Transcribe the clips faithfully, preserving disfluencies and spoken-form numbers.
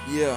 Yeah.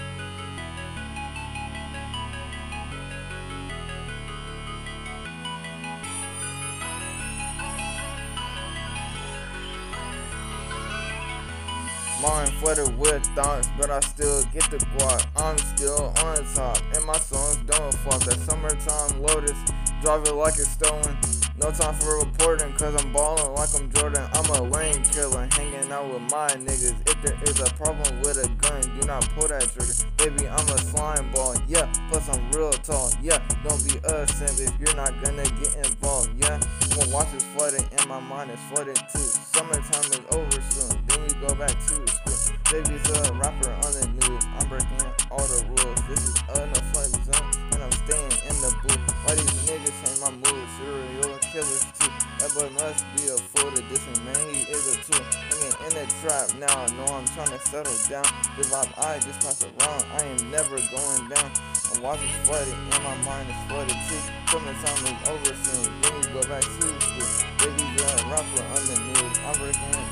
Mind flooded with thoughts, but I still get the guap. I'm still on top, and my songs don't flop. That summertime Lotus, drive it like it's stolen. No time for reporting, cause I'm ballin' like I'm Jordan. I'm a lane killer, hanging out with my niggas. If there is a problem with a gun, do not pull that trigger. Baby, I'm a slime ball, yeah, plus I'm real tall, yeah. Don't be a simp if you're not gonna get involved, yeah. My watch is flooded and my mind is flooded too. Summertime is over soon, then we go back to school. Baby's a rapper on the news, I'm breaking all the rules. This is a no flight zone, and I'm staying in the booth. Why these niggas change my mood? Serial killers too. That boy must be a fool to diss me, man, he is a tool. Hanging in the trap now, I know I'm trying to settle down. The vibe I just pass around, I am never going down. My watch is flooded and my mind is flooded too. Summertime is over soon, then we go back to school. Baby's a rapper on the news, I'm breaking